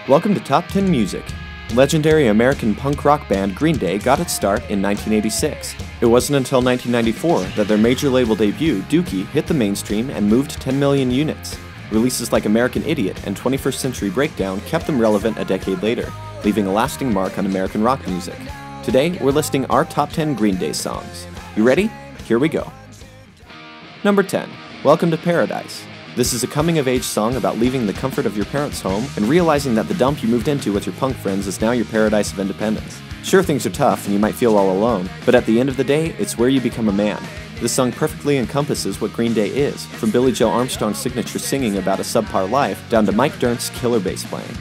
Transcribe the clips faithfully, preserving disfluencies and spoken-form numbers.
Welcome to Top ten Music. Legendary American punk rock band Green Day got its start in nineteen eighty-six. It wasn't until nineteen ninety-four that their major label debut, Dookie, hit the mainstream and moved ten million units. Releases like American Idiot and twenty-first Century Breakdown kept them relevant a decade later, leaving a lasting mark on American rock music. Today, we're listing our top ten Green Day songs. You ready? Here we go. Number ten. Welcome to Paradise. This is a coming-of-age song about leaving the comfort of your parents' home and realizing that the dump you moved into with your punk friends is now your paradise of independence. Sure, things are tough and you might feel all alone, but at the end of the day, it's where you become a man. This song perfectly encompasses what Green Day is, from Billie Joe Armstrong's signature singing about a subpar life down to Mike Dirnt's killer bass playing.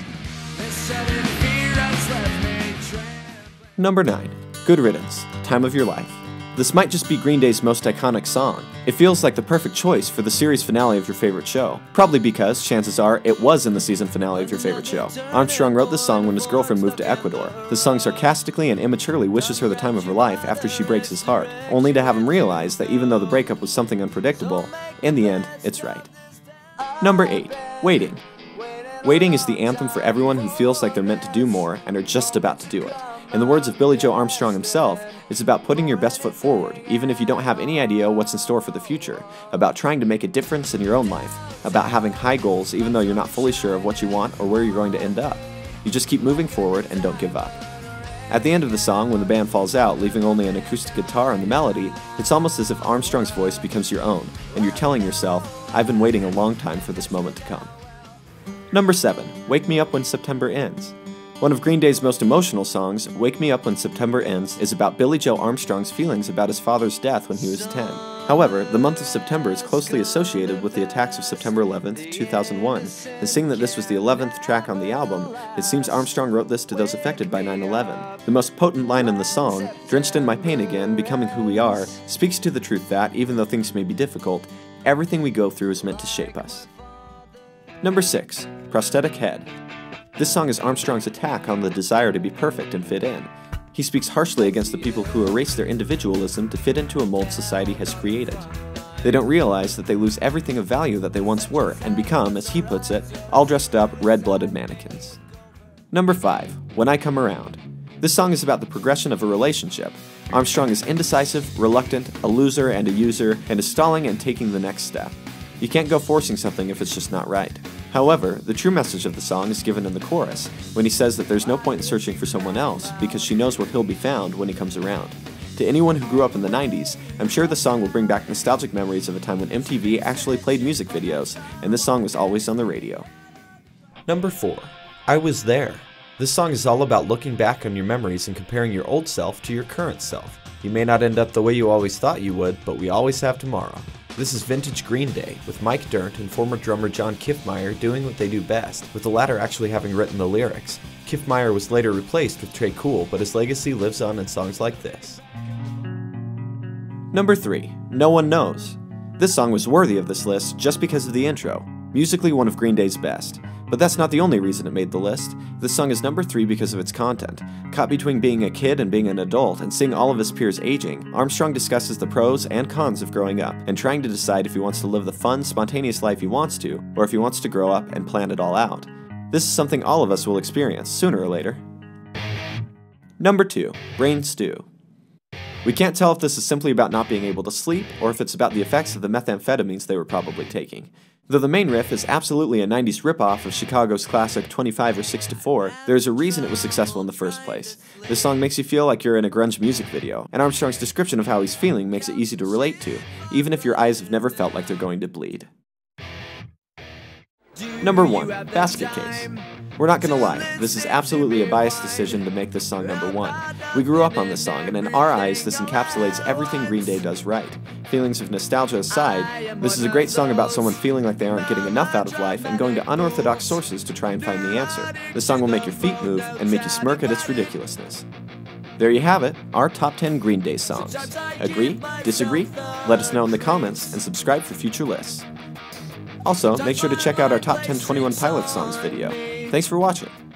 Number nine. Good Riddance, Time of Your Life. This might just be Green Day's most iconic song. It feels like the perfect choice for the series finale of your favorite show. Probably because, chances are, it was in the season finale of your favorite show. Armstrong wrote this song when his girlfriend moved to Ecuador. The song sarcastically and immaturely wishes her the time of her life after she breaks his heart, only to have him realize that even though the breakup was something unpredictable, in the end, it's right. Number eight. Waiting. Waiting is the anthem for everyone who feels like they're meant to do more and are just about to do it. In the words of Billie Joe Armstrong himself, it's about putting your best foot forward, even if you don't have any idea what's in store for the future, about trying to make a difference in your own life, about having high goals even though you're not fully sure of what you want or where you're going to end up. You just keep moving forward and don't give up. At the end of the song, when the band falls out, leaving only an acoustic guitar and the melody, it's almost as if Armstrong's voice becomes your own, and you're telling yourself, I've been waiting a long time for this moment to come. Number seven. Wake Me Up When September Ends. One of Green Day's most emotional songs, Wake Me Up When September Ends, is about Billie Joe Armstrong's feelings about his father's death when he was ten. However, the month of September is closely associated with the attacks of September eleventh, two thousand one, and seeing that this was the eleventh track on the album, it seems Armstrong wrote this to those affected by nine eleven. The most potent line in the song, Drenched in my pain again, becoming who we are, speaks to the truth that, even though things may be difficult, everything we go through is meant to shape us. Number six. Prosthetic Head. This song is Armstrong's attack on the desire to be perfect and fit in. He speaks harshly against the people who erase their individualism to fit into a mold society has created. They don't realize that they lose everything of value that they once were and become, as he puts it, all dressed up, red-blooded mannequins. Number five. When I Come Around. This song is about the progression of a relationship. Armstrong is indecisive, reluctant, a loser and a user, and is stalling and taking the next step. You can't go forcing something if it's just not right. However, the true message of the song is given in the chorus, when he says that there's no point in searching for someone else because she knows where he'll be found when he comes around. To anyone who grew up in the nineties, I'm sure the song will bring back nostalgic memories of a time when M T V actually played music videos, and this song was always on the radio. Number four. I Was There. This song is all about looking back on your memories and comparing your old self to your current self. You may not end up the way you always thought you would, but we always have tomorrow. This is vintage Green Day, with Mike Dirnt and former drummer John Kiffmeyer doing what they do best, with the latter actually having written the lyrics. Kiffmeyer was later replaced with Tré Cool, but his legacy lives on in songs like this. Number three. No One Knows. This song was worthy of this list just because of the intro. Musically one of Green Day's best. But that's not the only reason it made the list. This song is number three because of its content. Caught between being a kid and being an adult and seeing all of his peers aging, Armstrong discusses the pros and cons of growing up and trying to decide if he wants to live the fun, spontaneous life he wants to, or if he wants to grow up and plan it all out. This is something all of us will experience sooner or later. Number two. Brain Stew. We can't tell if this is simply about not being able to sleep, or if it's about the effects of the methamphetamines they were probably taking. Though the main riff is absolutely a nineties ripoff of Chicago's classic twenty-five or six to four, there's a reason it was successful in the first place. This song makes you feel like you're in a grunge music video, and Armstrong's description of how he's feeling makes it easy to relate to, even if your eyes have never felt like they're going to bleed. Number one. Basket Case. We're not gonna lie, this is absolutely a biased decision to make this song number one. We grew up on this song, and in our eyes, this encapsulates everything Green Day does right. Feelings of nostalgia aside, this is a great song about someone feeling like they aren't getting enough out of life and going to unorthodox sources to try and find the answer. This song will make your feet move and make you smirk at its ridiculousness. There you have it, our top ten Green Day songs. Agree? Disagree? Let us know in the comments and subscribe for future lists. Also, make sure to check out our top ten twenty-one Pilots songs video. Thanks for watching.